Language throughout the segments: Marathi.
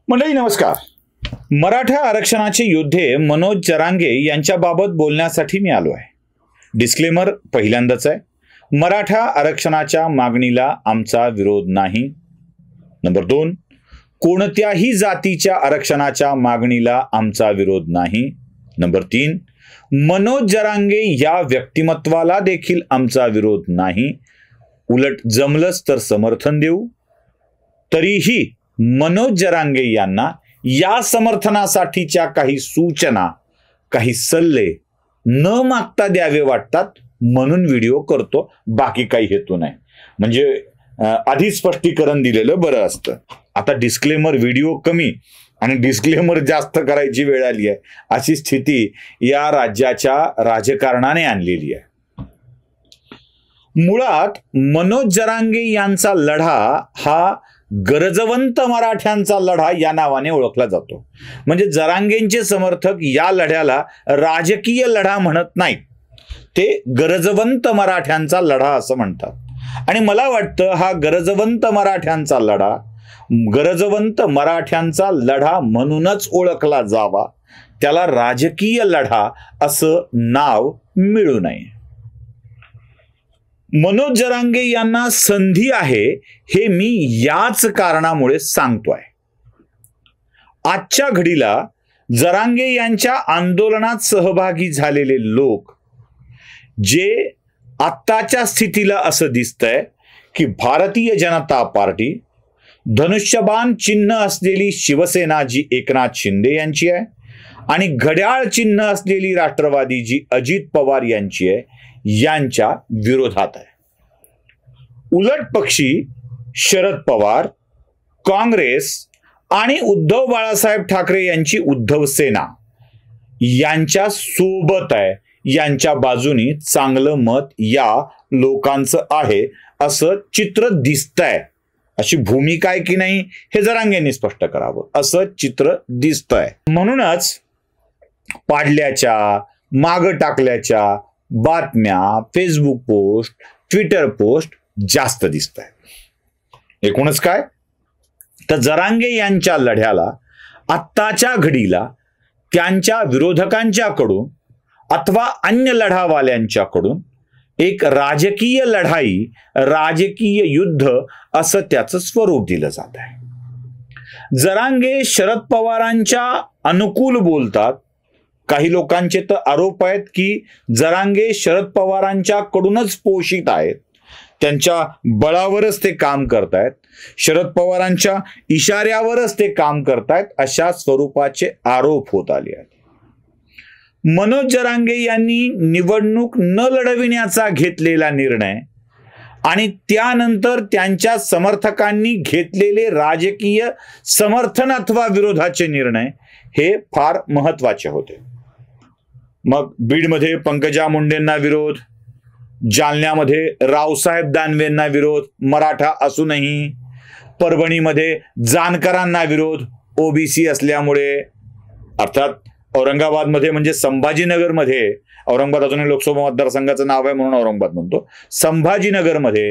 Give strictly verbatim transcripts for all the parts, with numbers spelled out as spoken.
मंडळी नमस्कार. मराठा आरक्षणाचे योद्धे मनोज जरांगे यांच्याबाबत बोलण्यासाठी मी आलो आहे. डिस्क्लेमर पहिल्यांदाच आहे. मराठा आरक्षणाच्या मागणीला आमचा विरोध नाही. नंबर दोन, कोणत्याही जातीच्या आरक्षणाच्या मागणीला आमचा विरोध नाही. नंबर तीन, मनोज जरांगे या व्यक्तिमत्वाला देखील आमचा विरोध नाही. उलट जमलंच तर समर्थन देऊ. तरीही मनोज जरांगे यांना या समर्थनासाठीच्या काही सूचना, काही सल्ले न मागता द्यावे वाटतात म्हणून व्हिडिओ करतो. बाकी काही हेतू नाही. म्हणजे आधी स्पष्टीकरण दिलेलं बरं असतं. आता डिस्क्लेमर व्हिडिओ कमी आणि डिस्क्लेमर जास्त करायची वेळ आली आहे, अशी स्थिती या राज्याच्या राजकारणाने आणलेली आहे. मुळात मनोज जरांगे यांचा लढा हा गरजवंत मराठ्यांचा लढा या नावाने ओळखला जातो. म्हणजे जरांगेंचे समर्थक या लढ्याला राजकीय लढा म्हणत नाहीत, ते गरजवंत मराठ्यांचा लढा असं म्हणतात. आणि मला वाटतं हा गरजवंत मराठ्यांचा लढा गरजवंत मराठ्यांचा लढा म्हणूनच ओळखला जावा, त्याला राजकीय लढा असं नाव मिळू नये. मनोज जरांगे यांना संधी आहे हे मी याच कारणामुळे सांगतोय. आजच्या घडीला जरांगे यांच्या आंदोलनात सहभागी झालेले लोक, जे आत्ताच्या स्थितीला असं दिसतंय की भारतीय जनता पार्टी, धनुष्यबाण चिन्ह असलेली शिवसेना जी एकनाथ शिंदे यांची आहे आणि घड्याळ चिन्ह असलेली राष्ट्रवादी जी अजित पवार यांची आहे, यांच्या विरोधात आहे. उलट पक्षी शरद पवार, काँग्रेस आणि उद्धव बाळासाहेब ठाकरे यांची उद्धव सेना यांच्या सोबत आहे. यांच्या बाजूनी चांगलं मत या लोकांचं आहे असं चित्र दिसतंय. अशी भूमिका आहे की नाही हे जरांगेंनी स्पष्ट करावं, असं चित्र दिसतंय. म्हणूनच पाडल्याच्या, माग टाकल्याच्या बातम्या, फेसबुक पोस्ट, ट्विटर पोस्ट जास्त दिसत आहे. एकूणच काय तर जरांगे यांच्या लढ्याला आत्ताच्या घडीला त्यांच्या विरोधकांच्याकडून अथवा अन्य लढावाल्यांच्याकडून एक राजकीय लढाई, राजकीय युद्ध असं त्याचं स्वरूप दिलं जात आहे. जरांगे शरद पवारांच्या अनुकूल बोलतात. काही लोकांचे तर आरोप आहेत की जरांगे शरद पवारांच्या कडूनच पोषित आहेत, त्यांच्या बळावरच ते काम करतायत, शरद पवारांच्या इशाऱ्यावरच ते काम करतायत, अशा स्वरूपाचे आरोप होत आले आहेत. मनोज जरांगे यांनी निवडणूक न लढविण्याचा घेतलेला निर्णय आणि त्यानंतर त्यांच्या समर्थकांनी घेतलेले राजकीय समर्थन अथवा विरोधाचे निर्णय हे फार महत्वाचे होते. मग बीडमध्ये पंकजा मुंडेंना विरोध, जालन्यामध्ये रावसाहेब दानवेंना विरोध मराठा असूनही, परभणीमध्ये जानकरांना विरोध ओबीसी असल्यामुळे, अर्थात औरंगाबादमध्ये म्हणजे संभाजीनगरमध्ये, औरंगाबाद अजूनही लोकसभा मतदारसंघाचं नाव आहे म्हणून औरंगाबाद म्हणतो, संभाजीनगरमध्ये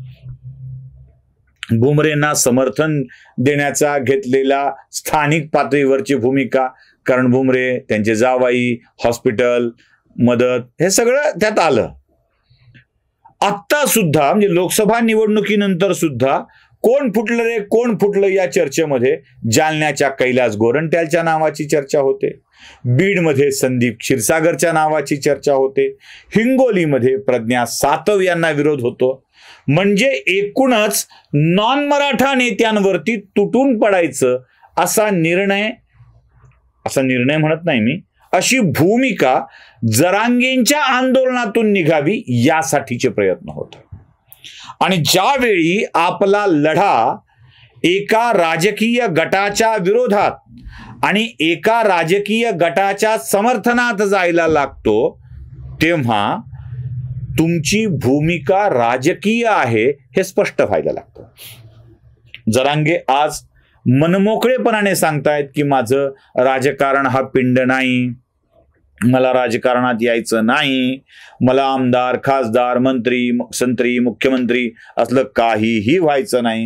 भुमरेंना समर्थन देण्याचा घेतलेला स्थानिक पातळीवरची भूमिका, कारण भुमरे, त्यांचे जावाई, हॉस्पिटल, मदत, हे सगळं त्यात आलं. आत्ता सुद्धा म्हणजे लोकसभा निवडणुकीनंतर सुद्धा कोण फुटलं रे कोण फुटलं या चर्चेमध्ये जालन्याच्या कैलास गोरंट्यालच्या नावाची चर्चा होते, बीडमध्ये संदीप क्षीरसागरच्या नावाची चर्चा होते, हिंगोलीमध्ये प्रज्ञा सातव यांना विरोध होतो. म्हणजे एकूणच नॉन मराठा नेत्यांवरती तुटून पडायचं असा निर्णय, असा निर्णय म्हणत नाही मी, अशी भूमिका जरांगेंच्या आंदोलनातून निघावी यासाठीचे प्रयत्न होते. आणि ज्यावेळी आपला लढा एका राजकीय गटाच्या विरोधात आणि एका राजकीय गटाच्या समर्थनात जायला लागतो, तेव्हा तुमची भूमिका राजकीय आहे हे स्पष्ट व्हायला लागतं. जरांगे आज मनमोकळेपणाने सांगतायत की माझं राजकारण हा पिंड नाही, मला राजकारणात यायचं नाही, मला आमदार, खासदार, मंत्री, संत्री, मुख्यमंत्री असलं काहीही व्हायचं नाही.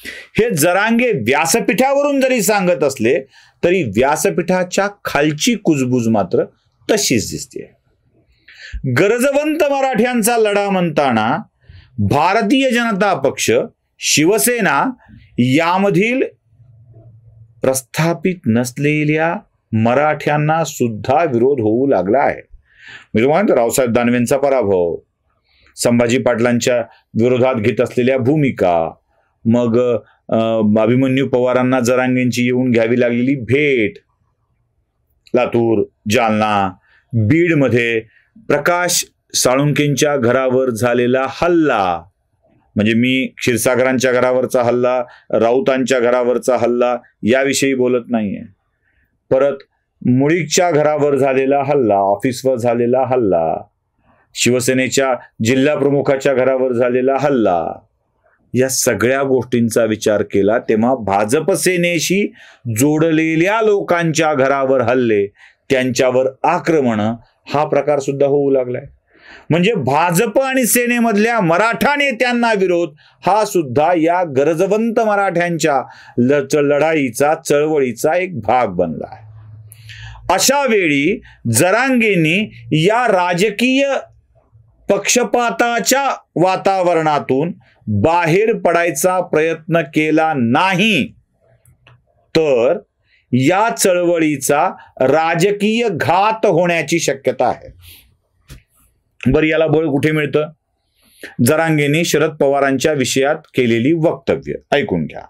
हे जरांगे व्यासपीठावरून जरी सांगत असले तरी व्यासपीठाच्या खालची कुजबूज मात्र तशीच दिसते. गरजवंत मराठ्यांचा लढा म्हणताना भारतीय जनता पक्ष, शिवसेना यामधील प्रस्थापित नसलेल्या मराठ्यांना सुद्धा विरोध होऊ लागला आहे. मी तुम्हाला रावसाहेब दानवेंचा पराभव, संभाजी पाटलांच्या विरोधात घेत असलेल्या भूमिका, मग अभिमन्यू पवारांना जरांगेंची येऊन घ्यावी लागलेली भेट, लातूर, जालना, बीडमध्ये प्रकाश साळुंकेंच्या घरावर झालेला हल्ला, म्हणजे मी क्षीरसागरांच्या घरावरचा हल्ला, राऊतांच्या घरावरचा हल्ला याविषयी बोलत नाहीये. परत मुळीकच्या घरावर झालेला हल्ला, ऑफिसवर झालेला हल्ला, शिवसेनेच्या जिल्हा प्रमुखाच्या घरावर झालेला हल्ला, या सगळ्या गोष्टींचा विचार केला तेव्हा भाजप सेनेशी जोडलेल्या लोकांच्या घरावर हल्ले, त्यांच्यावर आक्रमण हा प्रकार सुद्धा होऊ लागलाय. म्हणजे भाजप आणि सेनेमधल्या मराठा नेत्यांना विरोध हा सुद्धा या गरजवंत मराठ्यांच्या लढाईचा, चळवळीचा एक भाग बनला आहे. अशा वेळी जरांगेंनी या राजकीय पक्षपाताच्या वातावरणातून बाहेर पडायचा प्रयत्न केला नाही तर या चळवळीचा राजकीय घात होण्याची शक्यता आहे. बरं, याला बळ कुठे मिळतं? जरांगेंनी शरद पवारांच्या विषयात केलेली वक्तव्य ऐकून घ्या.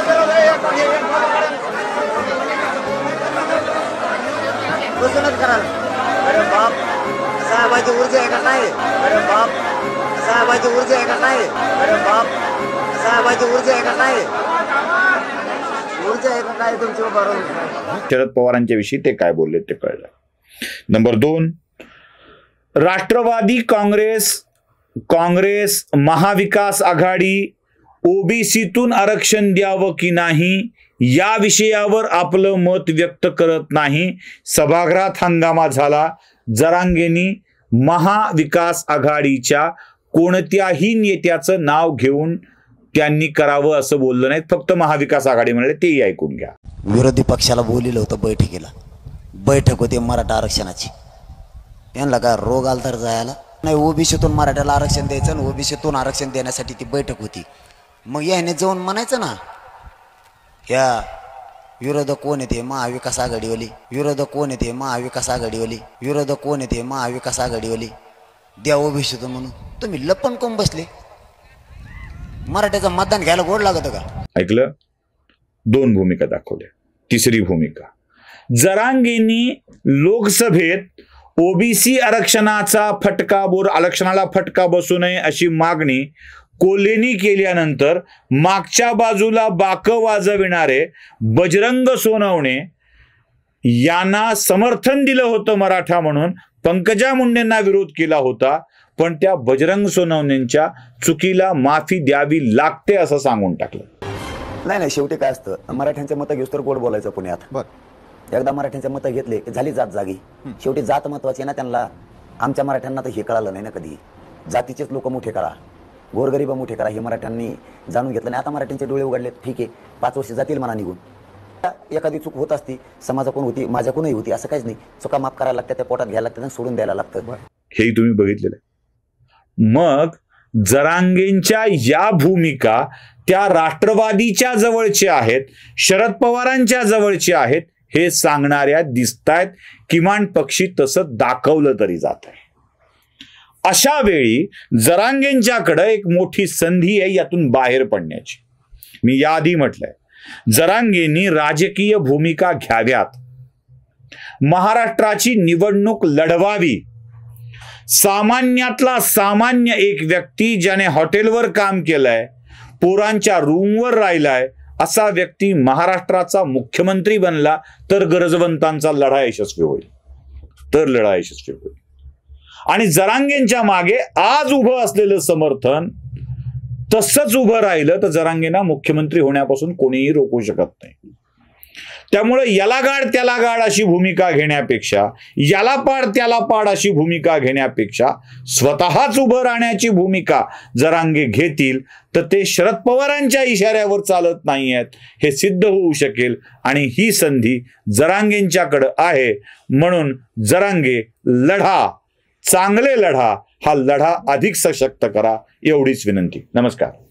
अरे बाप, साहेबाची ऊर्जा आहे का नाही? अरे बाप, साहेबाची ऊर्जा आहे का नाही? अरे बाप, साहेबाची ऊर्जा आहे का नाही? ऊर्जा आहे का काय तुमची? बरोबर. शरद पवारांच्या विषयी ते काय बोलले ते कळलं. नंबर दोन, राष्ट्रवादी काँग्रेस, काँग्रेस, महाविकास आघाडी ओबीसीतून आरक्षण द्यावं की नाही या विषयावर आपलं मत व्यक्त करत नाही. सभागृहात हंगामा झाला. जरांगेंनी महाविकास आघाडीच्या कोणत्याही नेत्याचं नाव घेऊन त्यांनी करावं असं बोललं नाही, फक्त महाविकास आघाडी म्हणाले. तेही ऐकून घ्या. विरोधी पक्षाला बोलिलं होतं बैठकीला. बैठक होती मराठा आरक्षणाची. यांना काय रोग आला तर जायला नाही. ओबीसीतून मराठ्याला आरक्षण द्यायचं आणि ओबीसीतून आरक्षण देण्यासाठी ती बैठक होती. मग याने जाऊन म्हणायचं ना, या विरोधक कोण येते? महाविकास आघाडीवाली. विरोधक कोण येते? महाविकास आघाडीवाली. विरोधक कोण येते? महाविकास आघाडीवाली. द्या ओबीसीतून म्हणून. तुम्ही लपन कोण बसले? मराठ्याचं मतदान घ्यायला गोड लागत का? ऐकलं? दोन भूमिका दाखवल्या. तिसरी भूमिका, जरांगेंनी लोकसभेत ओबीसी आरक्षणाचा फटका बोर आरक्षणाला फटका बसू नये अशी मागणी कोल्हेंनी केल्यानंतर मागच्या बाजूला बाक वाजविणारे बजरंग सोनवणे यांना समर्थन दिलं होतं मराठा म्हणून. पंकजा मुंडेंना विरोध केला होता, पण त्या बजरंग सोनवणेंच्या चुकीला माफी द्यावी लागते असं सांगून टाकलं. नाही नाही, शेवटी काय असतं, मराठ्यांचे मतं घेऊस तर गोड बोलायचं पुण्यात. एकदा मराठ्यांचे मतं घेतले की झाली जात जागी. शेवटी जात महत्वाची ना त्यांना. आमच्या मराठ्यांना तर हे कळालं नाही ना कधी. जातीचेच लोक मोठे करा, गोरगरीब मोठे करा हे मराठ्यांनी जाणून घेतलं नाही. आता मराठ्यांचे डोळे उघडले, ठीक आहे, पाच वर्ष जातील म्हणा निघून. एखादी चूक होत असती, समाजाकडून होती, माझ्याकडूनही होती, असं काहीच नाही. चुका माफ करायला लागतात, त्या पोटात घ्यायला लागतात आणि सोडून द्यायला लागतं. हेही तुम्ही बघितलेलं आहे. मग जरांगेंच्या या भूमिका त्या राष्ट्रवादीच्या जवळच्या आहेत, शरद पवारांच्या जवळच्या आहेत हे सांगणाऱ्या दिसतायत. किमान पक्षी तसं दाखवलं तरी जात आहे. अशा वेळी जरांगेंच्याकडे एक मोठी संधी आहे यातून बाहेर पडण्याची. मी याआधी म्हटलंय, जरांगेंनी राजकीय भूमिका घ्याव्यात, महाराष्ट्राची निवडणूक लढवावी. सामान्यातला सामान्य एक व्यक्ती ज्याने हॉटेलवर काम केलंय, पोरांच्या रूमवर राहिलाय, असा व्यक्ती महाराष्ट्राचा मुख्यमंत्री बनला तर गरजवंतांचा लढा यशस्वी होईल. तर लढा यशस्वी होईल. आणि जरांगेंच्या मागे आज उभं असलेलं समर्थन तसंच उभं राहिलं तर जरांगेंना मुख्यमंत्री होण्यापासून कोणीही रोखू शकत नाही. त्यामुळे याला गाड त्याला गाड अशी भूमिका घेण्यापेक्षा, याला पाड त्याला पाड अशी भूमिका घेण्यापेक्षा स्वतःच उभं राहण्याची भूमिका जरांगे घेतील तर ते शरद पवारांच्या इशाऱ्यावर चालत नाही आहेत हे सिद्ध होऊ शकेल. आणि ही संधी जरांगेंच्याकडे आहे. म्हणून जरांगे लढा, चांगले लढा, हा लढा अधिक सशक्त करा, एवढीच विनंती. नमस्कार.